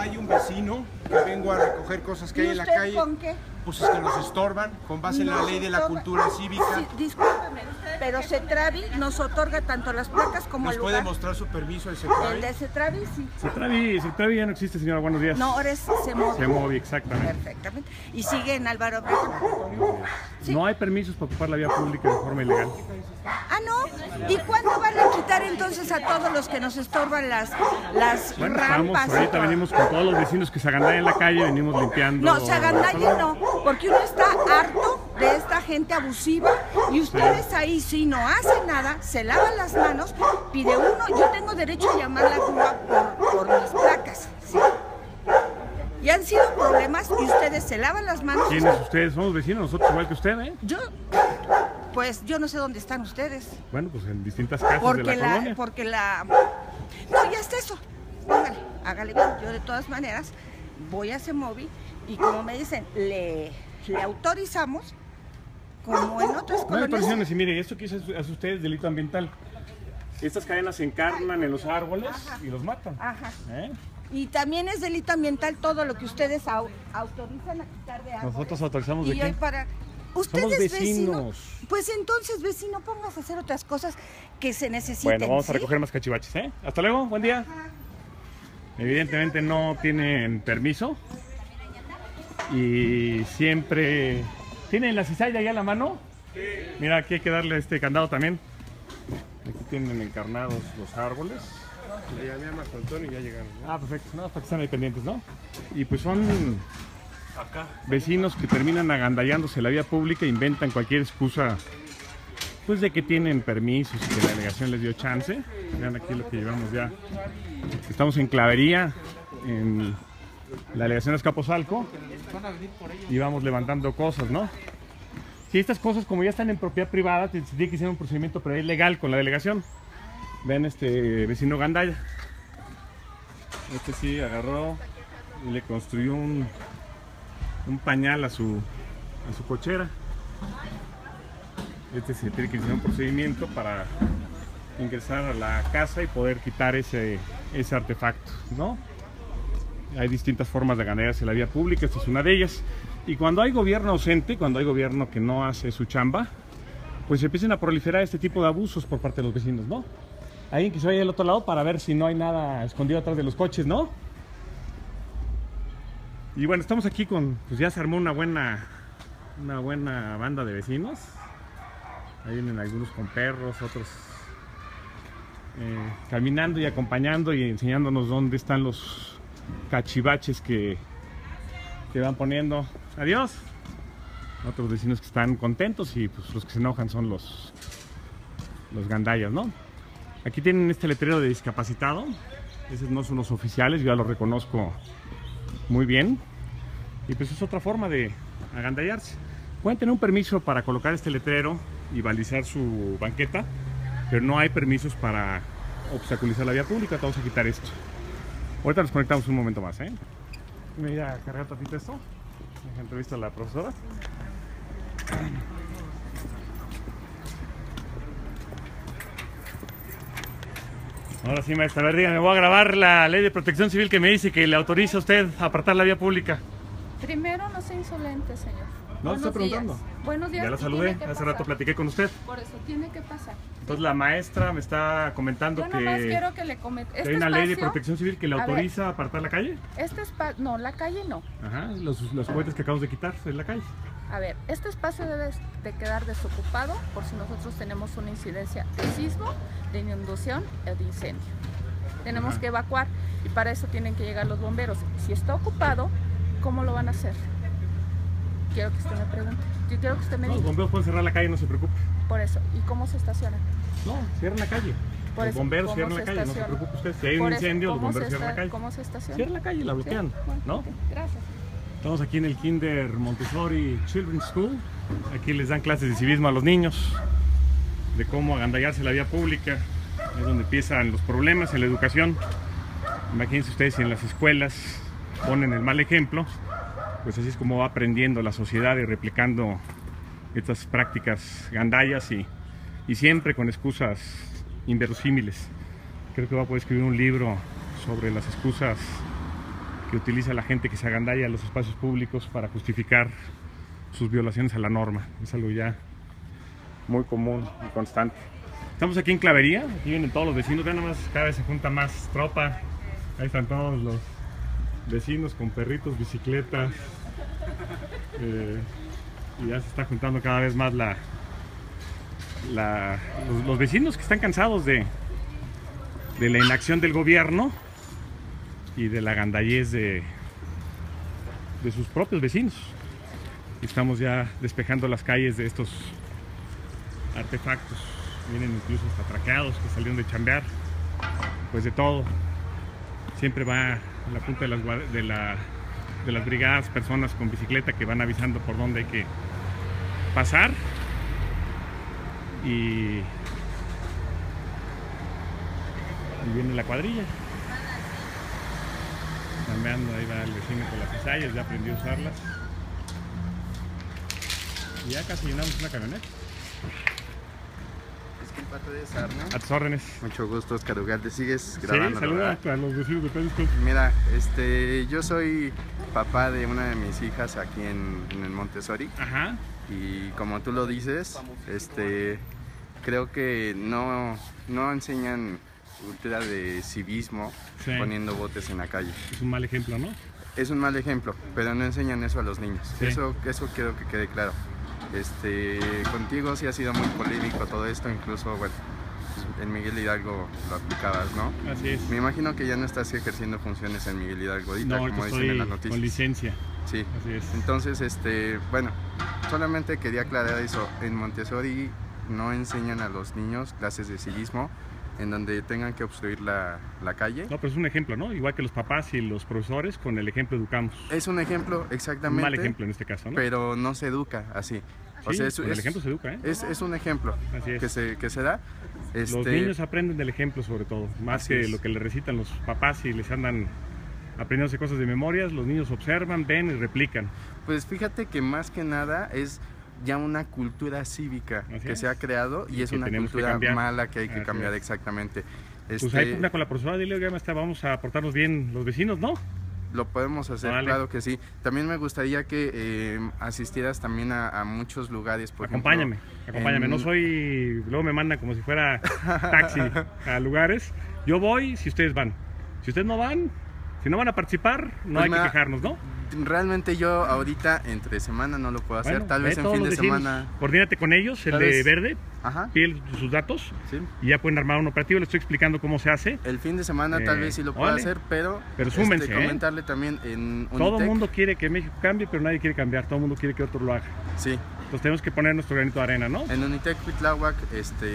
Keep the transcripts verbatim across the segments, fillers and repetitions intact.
hay un vecino que vengo a recoger cosas que hay en la calle. ¿Con qué? Pues es que nos estorban con base en la ley de la cultura cívica. Sí, discúlpeme, pero CETRAVI nos otorga tanto las placas como el ¿Nos lugar. puede mostrar su permiso de CETRAVI? El de CETRAVI, sí. CETRAVI, CETRAVI ya no existe, señora, buenos días. No, ahora es CEMOVI. CEMOVI, exactamente. Perfectamente. Y sigue en Álvaro Obregón. Sí. No hay permisos para ocupar la vía pública de forma ilegal. Ah, ¿no? ¿Y cuándo van a quitar entonces a todos los que nos estorban las, las Bueno, rampas? estamos, ahorita venimos con todos los vecinos que se agandayan en la calle, venimos limpiando. No, se agandalle no, porque uno está harto de esta gente abusiva y ustedes ahí si no hacen nada, se lavan las manos, pide uno, yo tengo derecho a llamar la grúa por, por mis placas, ¿sí? Y han sido problemas y ustedes se lavan las manos. ¿Quiénes ustedes? Somos vecinos, nosotros igual que usted, ¿eh? Yo, pues yo no sé dónde están ustedes. Bueno, pues en distintas casas Porque de la, la, colonia. porque la... No, ya está eso. Póngale, hágale bien. Yo de todas maneras voy a CEMOVI y como me dicen, le, le autorizamos, como en otras No hay colonias. presiones, y mire, esto que hace hace usted es delito ambiental. Estas cadenas se encarnan en los árboles Ajá. y los matan. Ajá. ¿Eh? Y también es delito ambiental todo lo que ustedes au autorizan a quitar de árboles. Nosotros autorizamos de Y qué? hoy para... ¿Usted Somos es vecinos. vecino? Pues entonces, vecino, póngase a hacer otras cosas que se necesiten. Bueno, vamos a ¿sí? recoger más cachivaches, ¿eh? Hasta luego, buen día. Ajá. Evidentemente no tienen permiso y siempre... ¿Tienen la cizalla ya a la mano? Sí. Mira, aquí hay que darle este candado también. Aquí tienen encarnados los árboles. Le llamé a Marco Antonio y ya llegaron, ¿no? Ah, perfecto, no, para que estén ahí pendientes, ¿no? Y pues son vecinos que terminan agandallándose la vía pública, inventan cualquier excusa, pues de que tienen permisos y que la delegación les dio chance. Vean aquí lo que llevamos ya. Estamos en Clavería, en la delegación de Azcapotzalco, y vamos levantando cosas, ¿no? Si estas cosas, como ya están en propiedad privada, se tiene que hacer un procedimiento pero es legal con la delegación. Vean este vecino gandalla. Este sí agarró y le construyó un, un pañal a su, a su cochera. Este se tiene que hacer un procedimiento para ingresar a la casa y poder quitar ese, ese artefacto, ¿no? Hay distintas formas de ganarse la vía pública, esta es una de ellas. Y cuando hay gobierno ausente, cuando hay gobierno que no hace su chamba, pues se empiezan a proliferar este tipo de abusos por parte de los vecinos, ¿no? Alguien que se vaya del otro lado para ver si no hay nada escondido atrás de los coches, ¿no? Y bueno, estamos aquí con, pues ya se armó una buena, una buena banda de vecinos. Ahí vienen algunos con perros, otros eh, caminando y acompañando y enseñándonos dónde están los cachivaches que, que van poniendo. Adiós. Otros vecinos que están contentos y pues los que se enojan son los, los gandallas, ¿no? Aquí tienen este letrero de discapacitado. Esos no son los oficiales, yo ya los reconozco muy bien. Y pues es otra forma de agandallarse. Pueden tener un permiso para colocar este letrero y balizar su banqueta, pero no hay permisos para obstaculizar la vía pública. Vamos a quitar esto. Ahorita nos conectamos un momento más, ¿eh? Me voy a cargar tantito esto. Entrevista a la profesora. Ahora sí, maestra, a ver, dígame, voy a grabar la ley de protección civil que me dice que le autoriza a usted a apartar la vía pública. Primero, no sea insolente, señor. No, Buenos estoy preguntando. días. Buenos días. Ya la y saludé, tiene que hace pasar. rato platiqué con usted. Por eso, tiene que pasar. Entonces la maestra me está comentando Yo nomás que, quiero que le comente. que Este hay una ley de espacio- protección civil que le A ver. autoriza a apartar la calle. Este espacio, no, la calle no. Ajá, los, los juguetes que acabamos de quitar en la calle. A ver, este espacio debe de quedar desocupado por si nosotros tenemos una incidencia de sismo, de inundación o de incendio. Tenemos Ajá. que evacuar y para eso tienen que llegar los bomberos. Si está ocupado, ¿cómo lo van a hacer? Quiero que usted me pregunte. Yo quiero que usted me No, los diga. bomberos pueden cerrar la calle, no se preocupe. Por eso. ¿Y cómo se estacionan? No, cierran la calle. Por Los eso, bomberos ¿cómo cierran se la calle, no se estaciona? preocupe usted. Si hay un Por eso, incendio, los ¿cómo bomberos se cierran la esta- calle. ¿Cómo se estaciona? Cierran la calle, la bloquean, Sí, bueno, ¿no? ok, gracias. Estamos aquí en el Kinder Montessori Children's School. Aquí les dan clases de civismo a los niños, de cómo agandallarse la vía pública. Es donde empiezan los problemas en la educación. Imagínense ustedes si en las escuelas ponen el mal ejemplo, pues así es como va aprendiendo la sociedad y replicando estas prácticas gandallas y, y siempre con excusas inverosímiles. Creo que va a poder escribir un libro sobre las excusas que utiliza la gente que se agandalla los espacios públicos para justificar sus violaciones a la norma. Es algo ya muy común y constante. Estamos aquí en Clavería, aquí vienen todos los vecinos, vean nada más, cada vez se junta más tropa. Ahí están todos los vecinos con perritos, bicicletas, eh, y ya se está juntando cada vez más la, la los, los vecinos que están cansados de, de la inacción del gobierno y de la gandallez de, de sus propios vecinos. Estamos ya despejando las calles de estos artefactos. Vienen incluso hasta atracados que salieron de chambear, pues de todo. Siempre va a la punta de las, de, la, de las brigadas personas con bicicleta que van avisando por dónde hay que pasar. Y, y viene la cuadrilla. Cambiando, ahí va el vecino con las cizallas, ya aprendió a usarlas. Y ya casi llenamos una camioneta. A tus órdenes. Mucho gusto, Oscar Ugalde. ¿Sigues grabando? Sí, saluda a los vecinos de Périsco. Mira, este, yo soy papá de una de mis hijas aquí en, en el Montessori. Ajá. Y como tú lo dices, este, creo que no, no enseñan cultura de civismo, sí, poniendo botes en la calle. Es un mal ejemplo, ¿no? Es un mal ejemplo, pero no enseñan eso a los niños. Sí. Eso, eso quiero que quede claro. Este, contigo sí ha sido muy polémico todo esto, incluso, bueno, en Miguel Hidalgo lo aplicabas, ¿no? Así es. Me imagino que ya no estás ejerciendo funciones en Miguel Hidalgo ahorita, no, como dicen estoy en las noticias. Con licencia. Sí, así es. Entonces, este, bueno, solamente quería aclarar eso. En Montessori no enseñan a los niños clases de civismo en donde tengan que obstruir la, la calle. No, pero es un ejemplo, ¿no? Igual que los papás y los profesores, con el ejemplo educamos. Es un ejemplo, exactamente. Un mal ejemplo en este caso, ¿no? Pero no se educa así. O Sí, sea, es, con el es- ejemplo se educa, ¿eh? Es, es un ejemplo Así es. que se, que se da. Este, Los niños aprenden del ejemplo sobre todo, más Así que es. lo que les recitan los papás y les andan aprendiéndose cosas de memorias. Los niños observan, ven y replican. Pues fíjate que más que nada es ya una cultura cívica Así que es. se ha creado y Y es que una tenemos que cultura cambiar. mala que hay que Así cambiar, es. exactamente. Pues Este, ahí pugna con la profesora, dile, oiga, maestra, vamos a portarnos bien los vecinos, ¿no? Lo podemos hacer, Vale. claro que sí. También me gustaría que eh, asistieras también a, a muchos lugares. Por Acompáñame, ejemplo, acompáñame. en- No soy, luego me mandan como si fuera taxi a lugares. Yo voy si ustedes van. Si ustedes no van, si no van a participar, no Pues hay mira, que quejarnos, ¿no? Realmente yo ahorita entre semana no lo puedo hacer, Bueno, tal ve vez en todos fin los de vecinos, semana. Coordínate con ellos, el Tal de vez- verde, Ajá, pide sus datos sí. y ya pueden armar un operativo. Les estoy explicando cómo se hace. El fin de semana tal Eh, vez sí lo puedo órale. hacer, pero, Pero súmense, este, ¿eh? comentarle también en Todo el Unitec. mundo quiere que México cambie, pero nadie quiere cambiar. Todo el mundo quiere que otro lo haga. Sí, Entonces tenemos que poner nuestro granito de arena, ¿no? en Unitec Cuitláhuac este,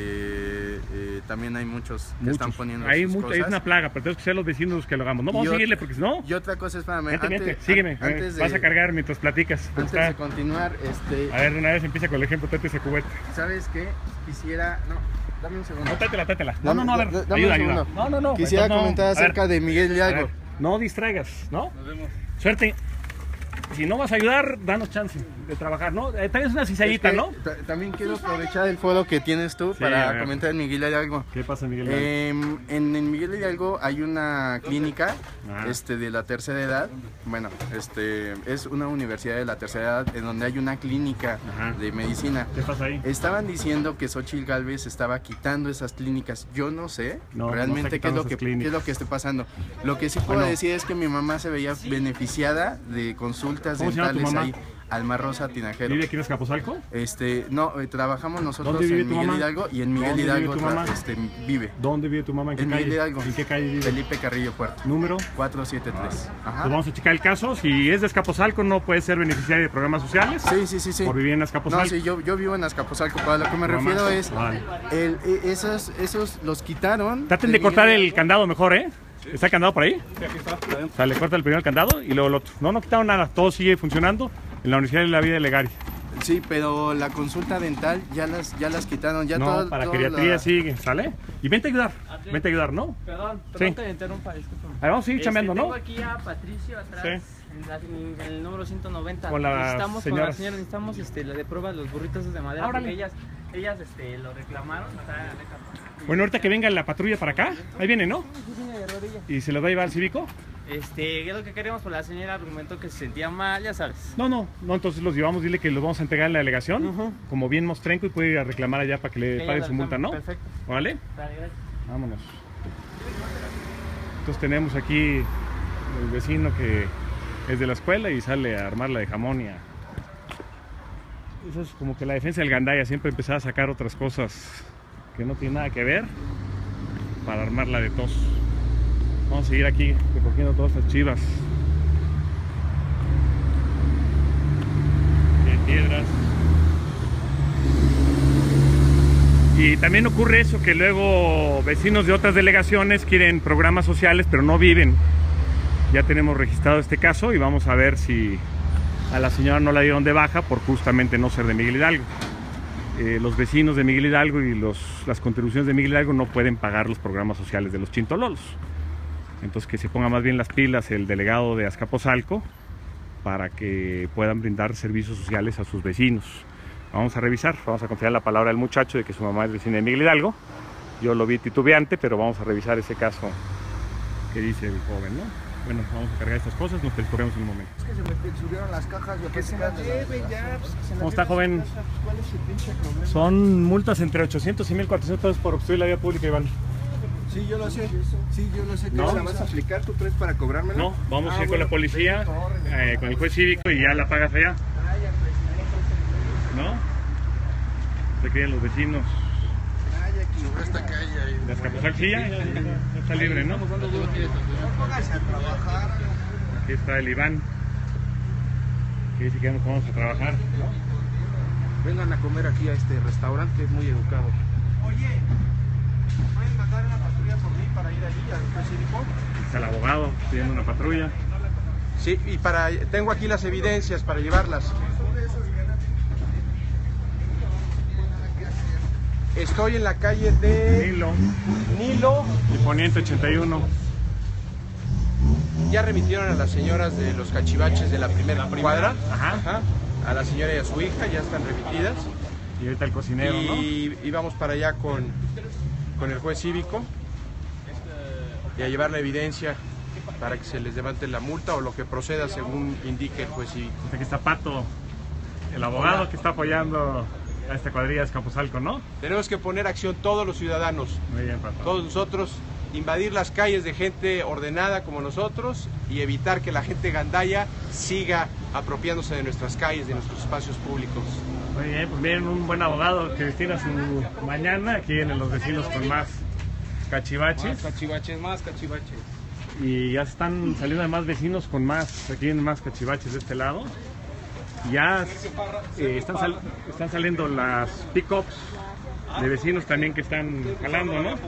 eh, también hay muchos que Muchos. están poniendo Hay sus mucho- cosas. es una plaga, pero tenemos que ser los vecinos los que lo hagamos. No, Y vamos a ot- seguirle porque si no, Y otra cosa, espérame, vente, antes, vente, sígueme. an- antes de, Vas a cargar mientras platicas. porque antes de está- continuar, este, A ver, de una vez empieza con el ejemplo, tráete ese cubeta. ¿sabes qué? Quisiera, no, dame un segundo. No, tráetela, tráetela. No, no, no, a ver, Dame- dame ayuda, un ayuda. segundo. No, no, no. Quisiera entonces no. comentar A ver, acerca de Miguel a Hidalgo. ver, no distraigas, ¿no? Nos vemos. Suerte. Si no vas a ayudar, danos chance de trabajar, ¿no? Eh, Traes una cizallita, Es que ¿no? ta- También quiero aprovechar el foro que tienes tú Sí, a para ver. comentar en Miguel Hidalgo. ¿Qué pasa, Miguel? Em, en, en Miguel Hidalgo hay una clínica Ah. este, de la tercera edad. Bueno, este, es una universidad de la tercera edad en donde hay una clínica Ajá. de medicina. ¿Qué pasa ahí? Estaban diciendo que Xochitl Gálvez estaba quitando esas clínicas. Yo no sé No, no realmente está qué, es lo quitando que, esas qué es clínicas. lo que esté pasando. Lo que sí puedo Bueno. decir es que mi mamá se veía beneficiada de consultas ¿Cómo se llama tu dentales mamá? ahí. Alma Rosa Tinajero. ¿Vive aquí en Azcapotzalco? Este, no, eh, trabajamos nosotros ¿Dónde vive en tu Miguel mamá? Hidalgo y en Miguel ¿Dónde vive Hidalgo tu tra- mamá? este, vive. ¿Dónde vive tu mamá? ¿En qué En calle? Miguel Hidalgo. ¿En qué calle vive? Felipe Carrillo Puerto. ¿Número? cuatrocientos setenta y tres. Ajá. Pues vamos a checar el caso. Si es de Azcapotzalco, no puede ser beneficiario de programas sociales. Sí, sí, sí, sí. Por vivir en No, Azcapotzalco. sí, yo, yo vivo en Azcapotzalco. Para lo que me Tu mamá. refiero es, Vale. el, e- esos, esos los quitaron. Traten de Miguel cortar el Hidalgo. candado mejor, ¿eh? ¿Está el candado por ahí? Sí, aquí está. O sea, le corta el primero el candado y luego el otro. No, no quitaron nada. Todo sigue funcionando en la Universidad de la Vida de Legari. Sí, pero la consulta dental ya las, ya las quitaron. Ya No, todo, para todo geriatría la- sigue, ¿sale? Y vente a ayudar. Vente a ayudar, ¿no? Perdón, Sí. perdón que te interrumpa, discúlpame. A ver, vamos a seguir Este, chambeando, ¿no? Tengo aquí a Patricio atrás, Sí. en, la- en el número ciento noventa. Con las necesitamos, con señoras. la señora, necesitamos este, la de pruebas los burritos de madera, Órale. porque ellas, ellas este, lo reclamaron. Está, Bueno, ahorita que venga la patrulla para acá, ahí viene, ¿no? sí, sí, de rodillas. Y se los va a llevar al cívico. Este, ¿qué es lo que queremos? Pues la señora argumentó que se sentía mal, ya sabes. No, no, no, entonces los llevamos, dile que los vamos a entregar en la delegación, Ujú. como bien mostrenco, y puede ir a reclamar allá para que le Que paguen ya su lo multa, ¿no? Perfecto. ¿Vale? Vale, gracias. Vámonos. Entonces tenemos aquí el vecino que es de la escuela y sale a armarla de jamón y a... Eso es como que la defensa del gandaya, siempre empezaba a sacar otras cosas que no tienen nada que ver para armarla de tos. Vamos a seguir aquí recogiendo todas estas chivas. De piedras. Y también ocurre eso, que luego vecinos de otras delegaciones quieren programas sociales pero no viven. Ya tenemos registrado este caso y vamos a ver si a la señora no la dieron de baja por justamente no ser de Miguel Hidalgo. Eh, los vecinos de Miguel Hidalgo y los, las contribuciones de Miguel Hidalgo no pueden pagar los programas sociales de los chintololos. Entonces que se ponga más bien las pilas el delegado de Azcapotzalco para que puedan brindar servicios sociales a sus vecinos. Vamos a revisar, vamos a confiar en la palabra del muchacho de que su mamá es vecina de Miguel Hidalgo. Yo lo vi titubeante, pero vamos a revisar ese caso que dice el joven, ¿no? Bueno, vamos a cargar estas cosas, nos percorremos un momento. Es que se me subieron las cajas. Que se las lleven ya. Pues, que se ¿Cómo las está, lleven joven? a su casa, pues, ¿cuál es el pinche problema? Son multas entre ochocientos y mil cuatrocientos pesos por obstruir la vía pública, Iván. Sí, yo lo sé. Sí, yo lo sé. ¿Qué ¿No? la vas a aplicar tú crees para cobrármela? No, vamos Ah, a ir con bueno, la policía, pues, eh, con el juez cívico y ya la pagas allá, ¿no? Se creen los vecinos sobre esta calle ahí. de Azcapotzalco, sí, ya, ya, ya, ya está libre, ¿no? Póngase a trabajar. Aquí está el Iván, que dice que ya nos vamos a trabajar. Vengan a comer aquí a este restaurante que es muy educado. Oye, ¿pueden mandar una patrulla por mí para ir allí al juez cívico? Está el abogado pidiendo una patrulla. Sí, y para tengo aquí las evidencias para llevarlas. Estoy en la calle de Nilo Nilo. y Poniente ochenta y uno. Ya remitieron a las señoras de los cachivaches de la primera cuadra. Ajá. Ajá. A la señora y a su hija ya están remitidas. Y ahorita el cocinero, ¿no? Y, y vamos para allá con, con el juez cívico y a llevar la evidencia para que se les levante la multa o lo que proceda según indique el juez cívico. Aquí está Pato, el abogado que está apoyando a esta cuadrilla de Azcapotzalco, ¿no? Tenemos que poner acción todos los ciudadanos, Muy bien, Pato. todos nosotros, invadir las calles de gente ordenada como nosotros y evitar que la gente gandaya siga apropiándose de nuestras calles, de nuestros espacios públicos. Muy bien, pues miren, un buen abogado que destina su mañana. Aquí vienen los vecinos con más cachivaches. Más cachivaches, más cachivaches. Y ya están saliendo más vecinos con más, aquí vienen más cachivaches de este lado. Ya eh, están, sal, están saliendo las pick-ups de vecinos también que están jalando, ¿no?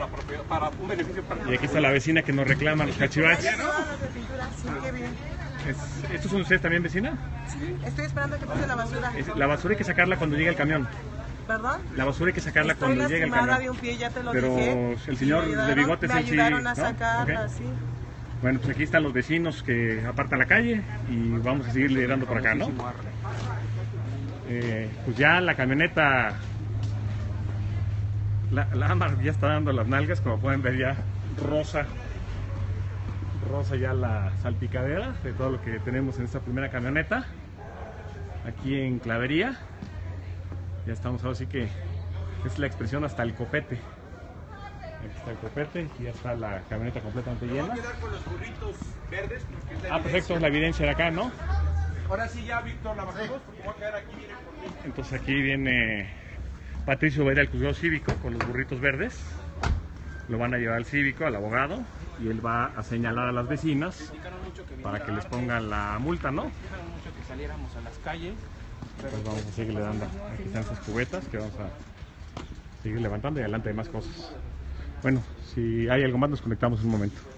Y aquí está la vecina que nos reclama los cachivaches. Sí, qué bien. Es- ¿Estos son ustedes también, vecina? Sí, estoy esperando que pase la basura. Es- la basura hay que sacarla cuando llegue el camión. ¿Perdón? La basura hay que sacarla Estoy cuando llegue el lastimada camión. de un pie, ya te lo Pero dije. el señor Me de ayudaron- bigotes Me él sí, ayudaron a ¿no? sacarla, Ok. sí. Bueno, pues aquí están los vecinos que apartan la calle y vamos a seguir liderando por acá, ¿no? Eh, pues ya la camioneta, la, la Ámbar ya está dando las nalgas, como pueden ver ya, rosa, rosa ya la salpicadera de todo lo que tenemos en esta primera camioneta, aquí en Clavería. Ya estamos ahora sí que es la expresión hasta el copete. Aquí está el copete y ya está la camioneta completamente llena. con los burritos verdes porque es la Ah, perfecto, la evidencia de acá, ¿no? Ahora sí ya, Víctor, la bajamos porque voy a quedar aquí, vienen por mí. Entonces aquí viene Patricio Vera, el juzgado cívico, con los burritos verdes. Lo van a llevar al cívico, al abogado, y él va a señalar a las vecinas para que les pongan la multa, ¿no? Dijeron mucho que saliéramos a las calles. Pues vamos a seguirle dando. Aquí están esas cubetas que vamos a seguir levantando y adelante hay más cosas. Bueno, si hay algo más nos conectamos en un momento.